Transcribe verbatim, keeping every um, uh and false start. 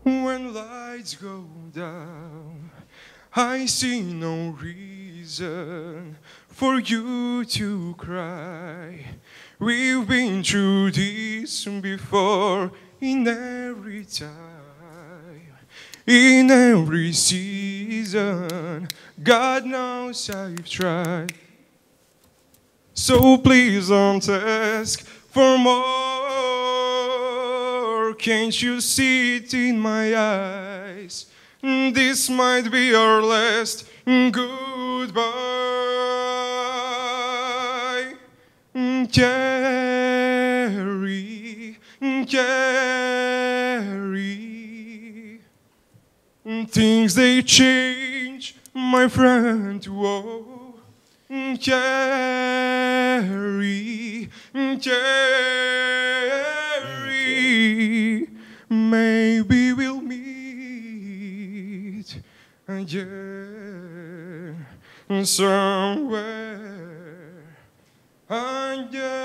When lights go down, I see no reason for you to cry. We've been through this before in every time, in every season. God knows I've tried. So please don't ask for more. Can't you see it in my eyes? This might be our last goodbye. Carry, carry. Things they change, my friend. Whoa. Carry, carry. Maybe we'll meet again somewhere again.